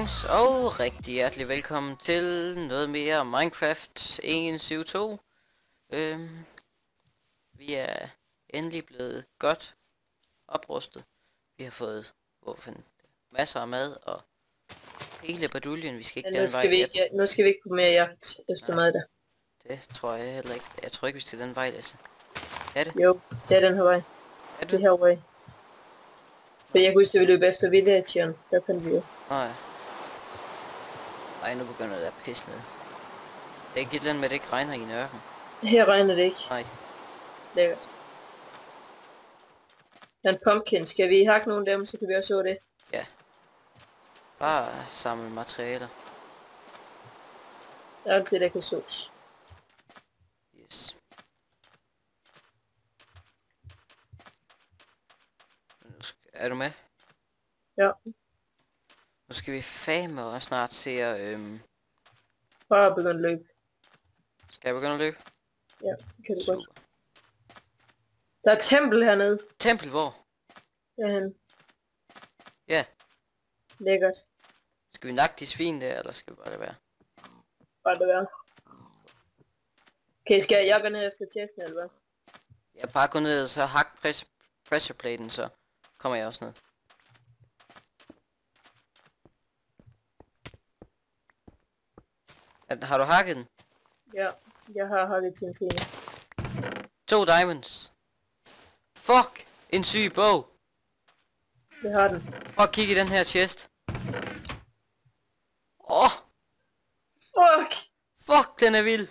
folkens, og rigtig hjertelig velkommen til noget mere Minecraft 1.7.2. Vi er endelig blevet godt oprustet. Vi har fået masser af mad og hele baduljen. Vi skal ikke den vej. Nu skal vi ikke på mere jagt efter mad der. Det tror jeg heller ikke. Jeg tror ikke, vi skal den vej, Lasse. Er det? Jo, det er den her vej. Er det? Det her vej. For jeg kunne huske, at vi løb efter villageren. Der fandt vi jo. Nej. Ej, nu begynder det at pisse ned. Det er ikke et eller andet med, at det ikke regner i en ørken. Her regner det ikke. Nej. Lækkert. Der er en pumpkin. Skal vi hakke nogle af dem, så kan vi også så det. Ja. Bare samle materialer. Der er alt det, der kan sås. Yes. Er du med? Ja. Nu skal vi fame og snart se Bare begynde at løbe. Skal jeg begynde at løbe? Ja, det kan du godt. Der er tempel hernede. Tempel hvor? Derhen. Ja. Lækkert. Skal vi nakke de svin der, eller skal vi bare lade være? Bare det være. Okay, skal jeg gå ned efter chesten, eller hvad? Jeg bare gå ned og så hak pressure platen, så kommer jeg også ned. Har du hakket den? Ja, jeg har hakket til en time. 2 diamonds. Fuck! En syg bog. Det har den. Prøv at kigge i den her chest. Åh! Fuck! Fuck, den er vild.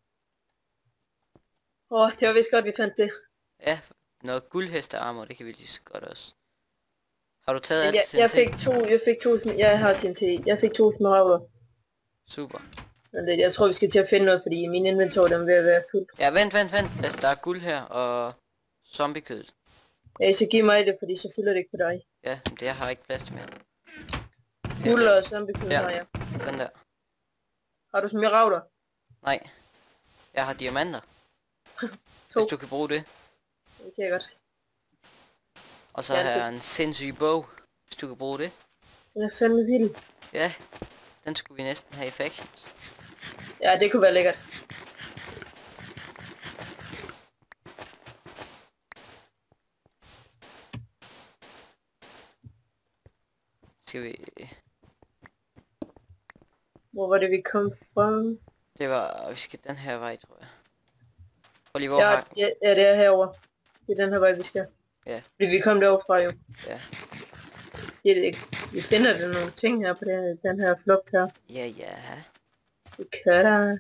Det var vist godt, vi fandt det. Ja, noget guldhestearmor, det kan vi lige så godt også. Har du taget alt TNT? Jeg har TNT. Jeg fik 2 smaragder. Super. Men jeg tror, vi skal til at finde noget, fordi min inventor, den er ved at være fuld. Ja, vent. Altså, der er guld her, og zombiekødet. Ja, så giv mig det, fordi så fylder det ikke på dig. Ja, men det har ikke plads til mere. Guld og zombiekød ja. har jeg. Den der. Har du smaragder? Nej. Jeg har diamanter. 2. Hvis du kan bruge det. Det kan jeg godt. Og så har jeg en sindssyg bog, hvis du kan bruge det. Den er fandme vild. Ja, den skulle vi næsten have i factions. Ja, det kunne være lækkert. Skal vi... Hvor var det, vi kom fra? Det var... Vi skal den her vej, tror jeg. Prøv lige, ja, det er herover. Det er den her vej, vi skal. Ja. Fordi vi kom derovre fra jo. Ja. Vi finder der nogle ting her på den her flugt her. Ja. Vi kører.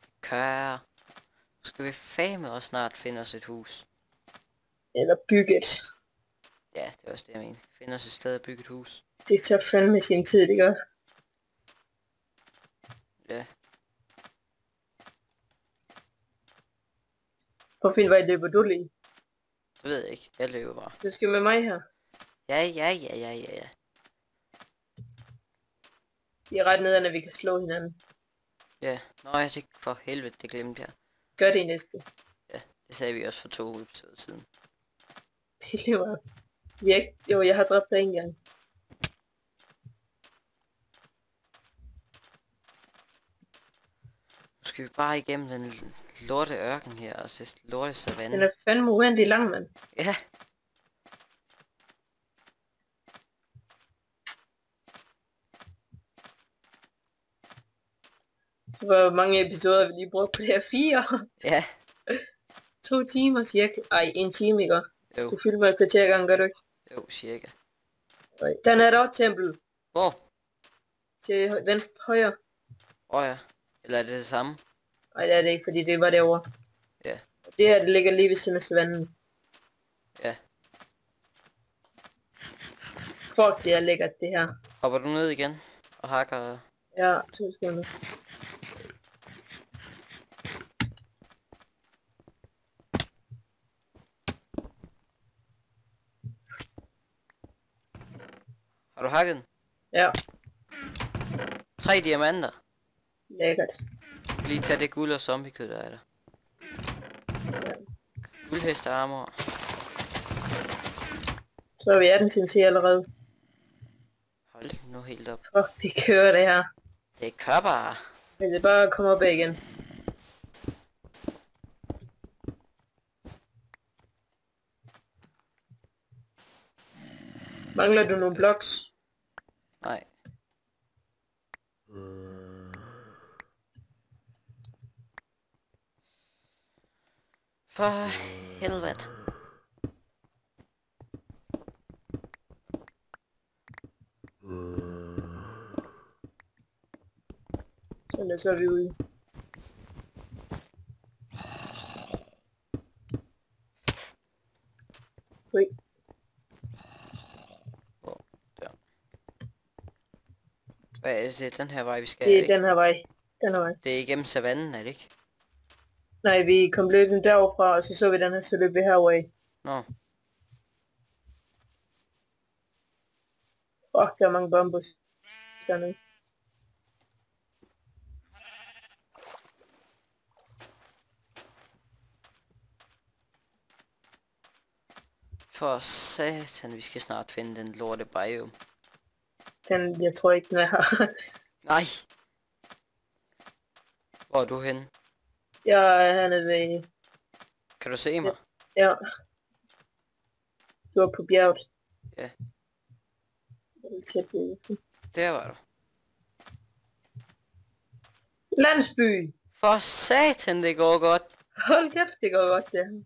Nu skal vi fame og snart finde os et hus. Eller bygge et. Ja, det er også det, jeg mener. Finde os et sted at bygge et hus. Det tager fandme sin tid, det gør. Ja. Hvor fint vej løber du lige? Det ved jeg ikke. Jeg løber bare. Du skal med mig her. Ja. Vi er ret nede, når vi kan slå hinanden. Ja. Nå, jeg tænkte for helvede, det glemte jeg. Gør det i næste. Ja, det sagde vi også for 2 episoder siden. Det lever. Vi er ikke... Jo, jeg har dræbt dig en gang. Nu skal vi bare igennem den lorte ørken her, og se lorte savanne. Den er fandme uendelig lang, mand. Ja. Hvor mange episoder vi lige brugte på det her? 4? Ja. 2 timer cirka. Ej, 1 time, ikke? Jo. Du fylder mig et kvarter gang, gør du ikke? Jo, cirka. Den er der også tempel. Hvor? Til venstre højre. Ja. Eller er det det samme? Nej, det er det ikke, fordi det var derovre. Ja. Det her, det ligger lige ved siden af savannen. Ja. Fuck, det er lækkert, det her. Hopper du ned igen og hakker? Ja, 2 sekunder. Har du hakket den? Ja. 3 diamanter. Lækkert. Lige tage det guld og zombiekød, der er der. Ja. Guldhestearmor. Så er vi 18 til allerede. Hold nu helt op. Fuck, det kører det her. Det kører bare. Men det er bare at komme op igen. Mangler du nogle blocks? Nej. For helvede. Så er vi ude. Ui. Der. Hvad er det, den her vej vi skal? Det er ikke? den her vej. Den her vej. Det er igennem savannen, er det ikke? Nej, vi kom løbende derovre, og så vi den her, så løb vi herovre. Nå. Fuck, der er mange bambus dernede. For satan, vi skal snart finde den lorte biome. Jeg tror ikke, den er her. Nej. Hvor er du henne? Jeg er hernede ved... Kan du se mig? Ja. Du er på bjerget. Ja. Jeg er tæt ved. Der var du. Landsby! For satan, det går godt. Hold kæft, det går godt, det her.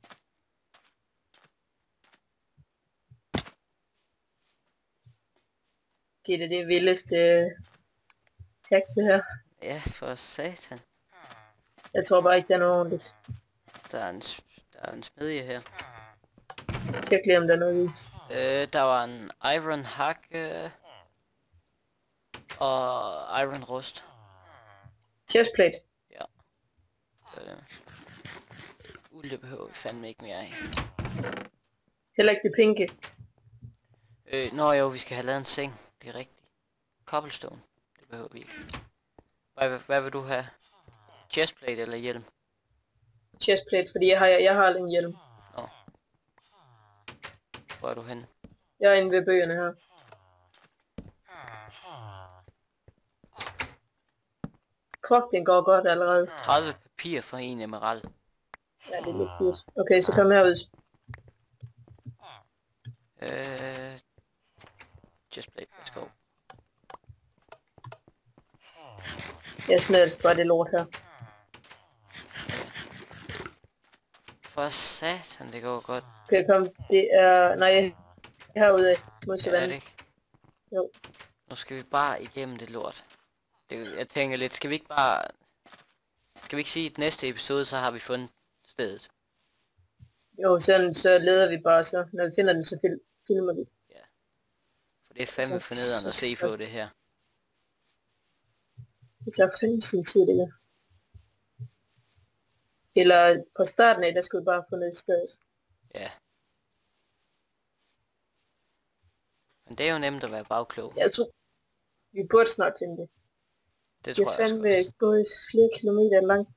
Det er det vildeste hack, det her. Ja, for satan. Jeg tror bare ikke, det er noget ordentligt. Der er en smedje her. Tjek lige, om der er noget i. Der var en iron hack og iron rust. Chestplate. Ja. Uld, det behøver vi fandme ikke mere af. Heller ikke det pinke. Nå jo, vi skal have lavet en seng. Det er rigtigt. Cobblestone. Det behøver vi ikke. Hvad vil du have? Chestplate eller hjelm? Chestplate, fordi jeg har aldrig en hjelm. Nå. Hvor er du henne? Jeg er inde ved bøgerne her. Fuck, den går godt allerede. 30 papir for en emerald. Ja, det er lidt dyrt. Okay, så kom herud. Chestplate, let's go. Jeg smider altså bare det lort her. For satan, det går godt. Okay, kom. Det er... Nej, herude af. Mod Ja, er det savannen. ikke? Jo. Nu skal vi bare igennem det lort. Jeg tænker lidt, skal vi ikke sige, at næste episode, så har vi fundet stedet? Jo, så leder vi bare så. Når vi finder den, så filmer vi. For det er fandme fornedrende at se på det her. Det tager fandme sin tid, det der. Eller på starten af, der skulle vi bare have fundet et sted. Ja. Men det er jo nemt at være bagklog. Jeg tror, vi burde snart finde det. Det Det tror er jeg fandme også. gået flere kilometer langt.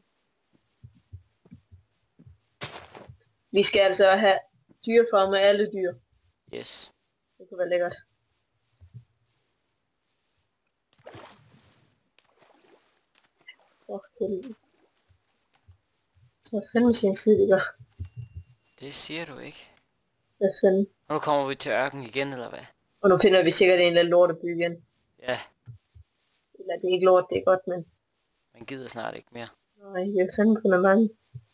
Vi skal altså have dyrefarm med alle dyr. Yes. Det kunne være lækkert. Helvede. Så fandme sin tid, det gør. Det siger du ikke. Hvad fanden? Nu kommer vi til ørken igen, eller hvad? Og nu finder vi sikkert en eller anden lorteby igen. Ja, Eller det er ikke lort, det er godt, men... man gider snart ikke mere. Nej, vi har fandme fundet mange.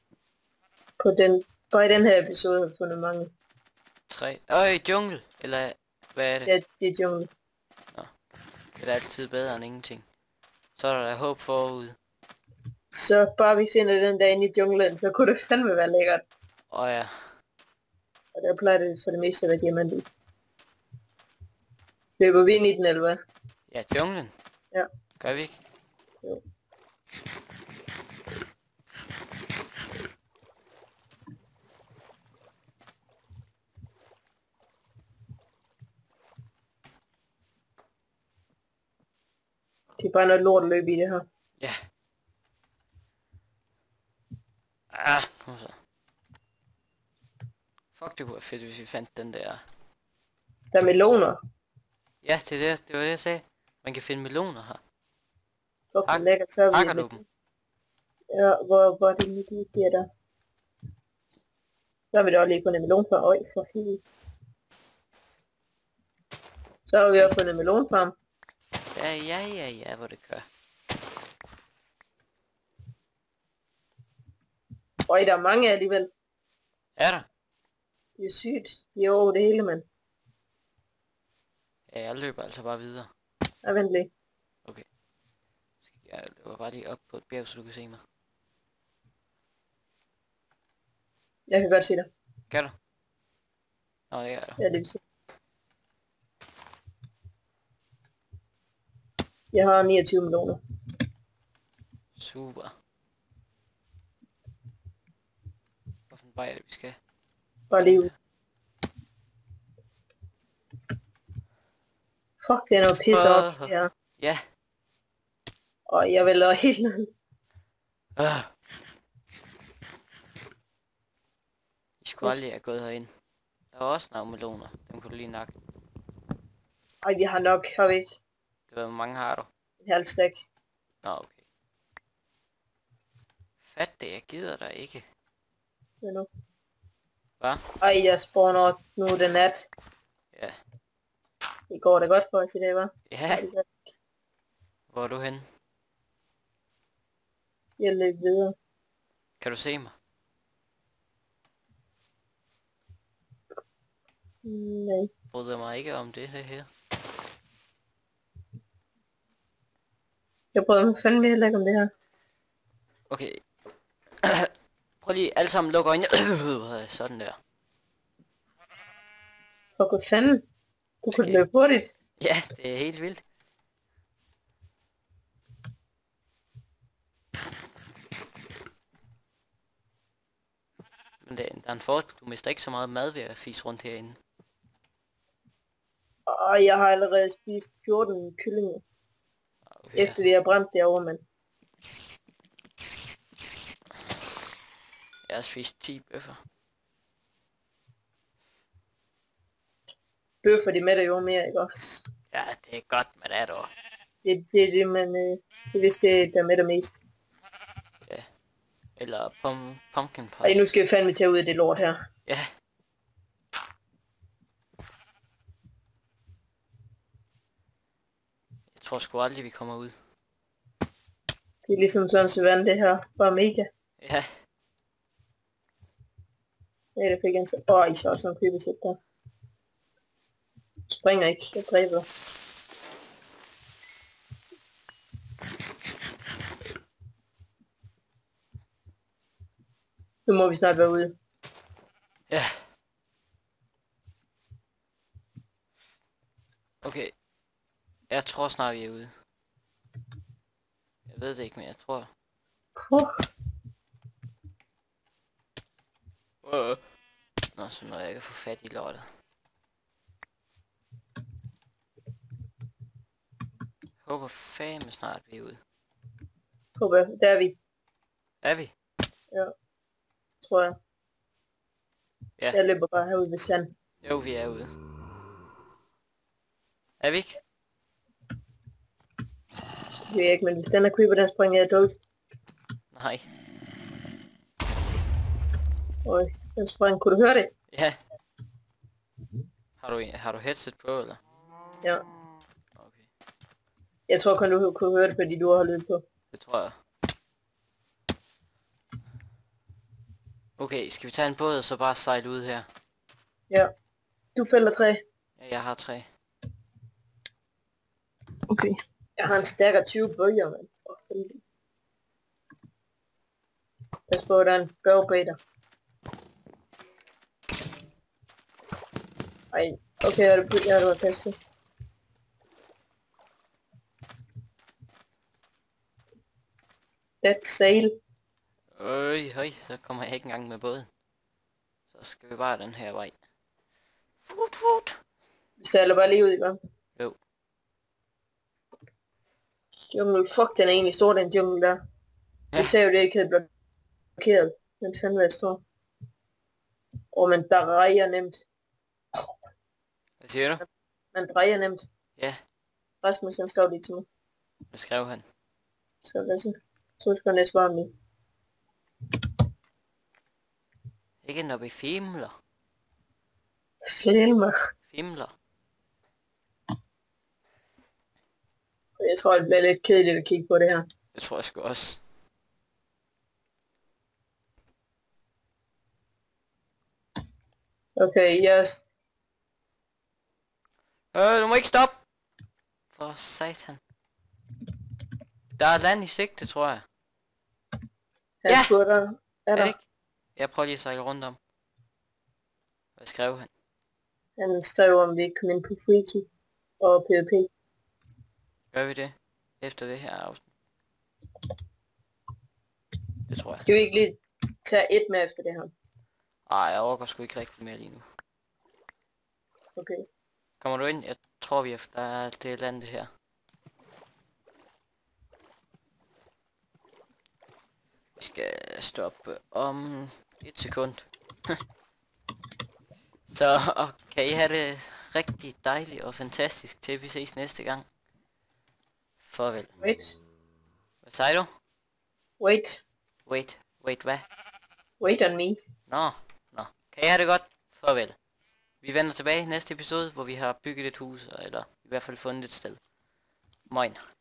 Bare i den her episode har vi fundet mange. 3. Jungle! Eller hvad er det? Ja, det er jungle. Det er altid bedre end ingenting. Så er der håb forud. Så bare vi finder den der inde i junglen, så kunne det fandme være lækkert. Ja. Og der plejer det for det meste at være diamant i. Løber vi ind i den, eller hvad? Ja, junglen. Ja. Gør vi ikke? Jo. Det er bare noget lort at løbe i det her. Ja. Kom så. Fuck, det kunne være fedt, hvis vi fandt den der. Der er meloner. Ja, det var det, jeg sagde. Man kan finde meloner her. Fuck, lækkert, så er vi... Hakker du dem? Ja, hvor er det lige de der? Så har vi da også lige fundet melonfarm. Øj, for helvede. Så har vi også fundet melonfarm. Ja, hvor det kører. Øj, der er mange alligevel. Er der? Det er sygt. De er over det hele, mand. Ja, jeg løber altså bare videre. Ja, vent lige. Okay. Jeg løber bare lige op på et bjerg, så du kan se mig. Jeg kan godt se dig. Kan du? Nå, det er der. Ja, det vil sige. Jeg har 29 meloner. Super. Hvorfor vej er det, vi skal? Bare lige ud. Fuck, det er noget pis op her. Ja. Og jeg vil også helt ned. I skulle aldrig have gået herind. Der var også nogle meloner. Dem kunne du lige nakke. Ej, vi har nok, har vi ikke? Det var, hvor mange har du? Et halvt stak. Nå, okay. Fat det, jeg gider dig ikke. Det nu. Hvad? Ej, jeg spawner nu er det nat. Ja. Det går da godt for os i dag, hva'? Ja. Hvor er du henne? Jeg løber videre. Kan du se mig? Nej. Bryder mig ikke om det her. Jeg prøver mig fandme heller ikke om det her. Okay. Prøv lige alle sammen lukke øjnene. Sådan der. For hvad fanden? Du kunne Måske. løbe hurtigt. Ja, det er helt vildt. Men der er en fordel. Du mister ikke så meget mad ved at fise rundt herinde. Og jeg har allerede spist 14 kyllinger. Okay, Efter vi har brændt derovre, mand. jeg har spist 10 bøffer. Bøffer, de mætter jo mere, ikke også? Ja, det er godt med det dog. Det er det, man... det er vist det, der mætter mest. Ja. Eller pumpkin pie. Ej, nu skal vi fandme tage ud af det lort her. Ja. Jeg tror sgu aldrig, vi kommer ud. Det er ligesom sådan så vand det her. Bare mega. Ja. Ja, det fik jeg så... I så også nogle købesæt der. Springer ikke, jeg dræber. Nu må vi snart være ude. Ja. Okay. Jeg tror snart, vi er ude. Jeg ved det ikke, men jeg tror... Nå, så når jeg kan få fat i lortet. Jeg håber fandme snart, vi er ude. Håber, der er vi. Er vi? Ja. Tror jeg. Ja. Jeg løber bare herude ved sand. Jo, vi er ude. Er vi ikke? Det ved jeg ikke, men hvis den er creeper, den springer jeg død. Nej. Øj, den sprang. Kunne du høre det? Ja. Har du headset på, eller? Ja. Okay. Jeg tror kun du kunne høre det, fordi du har lyd på. Det tror jeg. Okay, skal vi tage en båd og så bare sejle ud her? Ja. Du fælder træ. Ja, jeg har 3. Okay. Jeg har en stærkere 20 bølger, mand. Pas på, der er en børg bag dig. Ej, okay, er du har plads til. Let's sail. Høj, så kommer jeg ikke engang med båden. Så skal vi bare den her vej. Fut. Vi sejler bare lige ud i gang. Jo. Jungle, fuck, den er egentlig stor, den jungle der. Ja. Vi sagde jo, det ikke havde blokeret. Den fandme er stor. Men der drejer nemt. Hvad siger du? Man drejer nemt. Ja, Rasmus han skrev lige til mig. hvad skrev han? Så lad os se. 2 sekunder, jeg svarer lige. Ikke når vi fimler. Filmer. Fimler. Jeg tror, det bliver lidt kedeligt at kigge på det her. Det tror jeg sgu også. Okay, yes. Du må ikke stoppe! For satan. Der er land i sigte, tror jeg. Han Ja! spurgte, er Er det der? ikke? Jeg prøver lige at sejle rundt om. Hvad skrev han? Han skrev, om vi ikke kom ind på Freaky og PvP. Gør vi det? Efter det her afsnit? Det tror jeg. Skal vi ikke lige tage et med efter det her? Ej, jeg overgår sgu ikke rigtig mere lige nu. Okay. Kommer du ind? Jeg tror vi efter der er det land det her. Vi skal stoppe om 1 sekund. Så kan I have det rigtig dejligt og fantastisk til vi ses næste gang. Farvel. Wait. Hvad siger du? Wait. Wait, hvad? Wait on me. Nå. Kan I have det godt? Farvel. Vi vender tilbage i næste episode, hvor vi har bygget et hus, eller i hvert fald fundet et sted. Moin.